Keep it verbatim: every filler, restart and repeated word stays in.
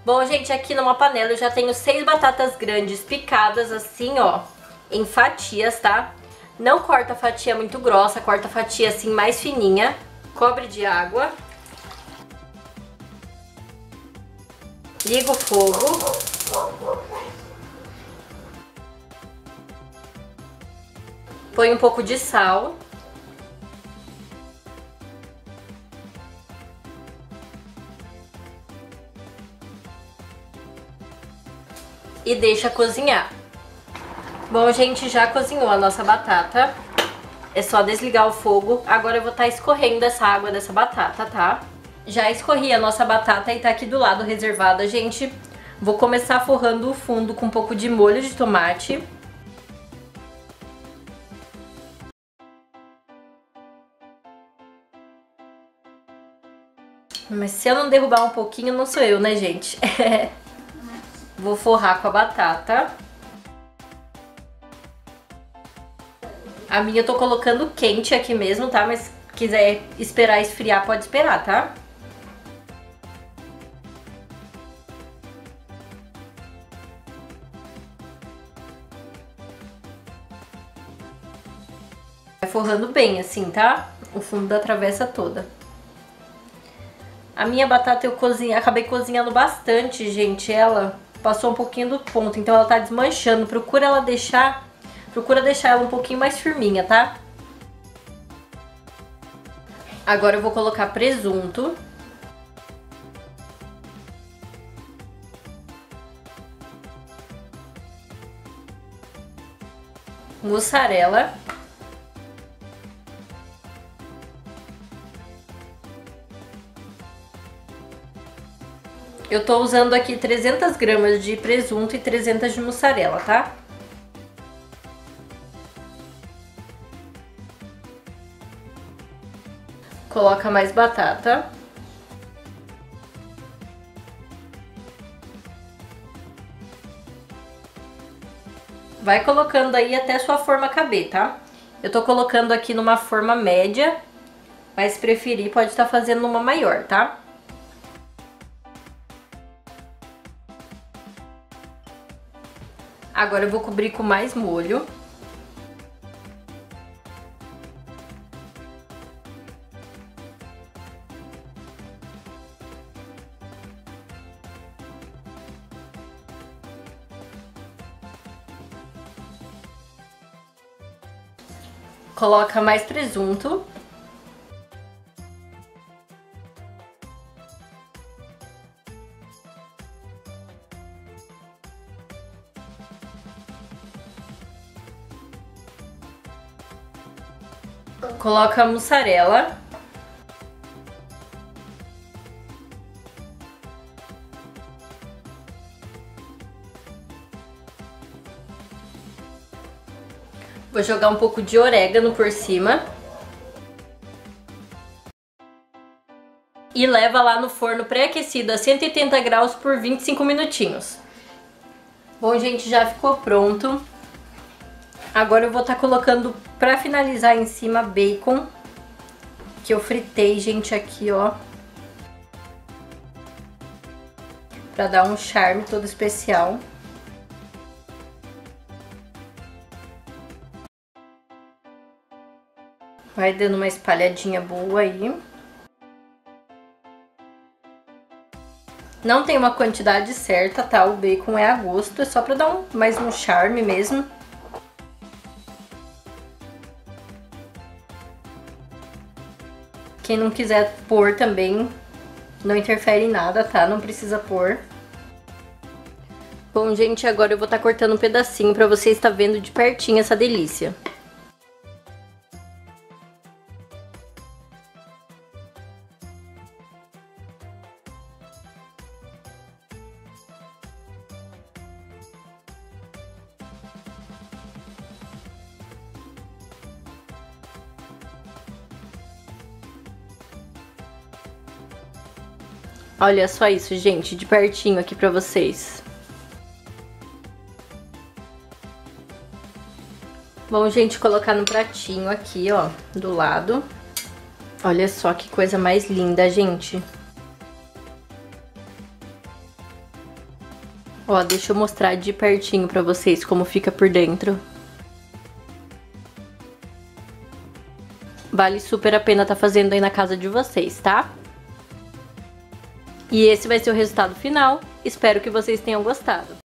Bom, gente, aqui numa panela eu já tenho seis batatas grandes picadas assim, ó, em fatias, tá? Não corta a fatia muito grossa, corta a fatia assim mais fininha. Cobre de água. Liga o fogo. Põe um pouco de sal. E deixa cozinhar. Bom, gente, já cozinhou a nossa batata. É só desligar o fogo. Agora eu vou estar escorrendo essa água dessa batata, tá? Já escorri a nossa batata e tá aqui do lado reservada, gente. Vou começar forrando o fundo com um pouco de molho de tomate. Mas se eu não derrubar um pouquinho, não sou eu, né, gente? Vou forrar com a batata. A minha eu tô colocando quente aqui mesmo, tá? Mas se quiser esperar esfriar, pode esperar, tá? Vai forrando bem assim, tá? O fundo da travessa toda. A minha batata eu cozinhei, acabei cozinhando bastante, gente. Ela passou um pouquinho do ponto, então ela tá desmanchando. Procura ela deixar, procura deixar ela um pouquinho mais firminha, tá? Agora eu vou colocar presunto. Mussarela. Eu tô usando aqui trezentas gramas de presunto e trezentas de mussarela, tá? Coloca mais batata. Vai colocando aí até sua forma caber, tá? Eu tô colocando aqui numa forma média, mas se preferir pode estar fazendo uma maior, tá? Agora eu vou cobrir com mais molho. Coloca mais presunto. Coloca a mussarela. Vou jogar um pouco de orégano por cima. E leva lá no forno pré-aquecido a cento e oitenta graus por vinte e cinco minutinhos. Bom, gente, já ficou pronto. Agora eu vou estar colocando, pra finalizar em cima, bacon. Que eu fritei, gente, aqui, ó. Pra dar um charme todo especial. Vai dando uma espalhadinha boa aí. Não tem uma quantidade certa, tá? O bacon é a gosto, é só pra dar um, mais um charme mesmo. Quem não quiser pôr também, não interfere em nada, tá? Não precisa pôr. Bom, gente, agora eu vou estar cortando um pedacinho pra você estar vendo de pertinho essa delícia. Olha só isso, gente, de pertinho aqui pra vocês. Bom, gente, colocar no pratinho aqui, ó, do lado. Olha só que coisa mais linda, gente. Ó, deixa eu mostrar de pertinho pra vocês como fica por dentro. Vale super a pena tá fazendo aí na casa de vocês, tá? E esse vai ser o resultado final. Espero que vocês tenham gostado.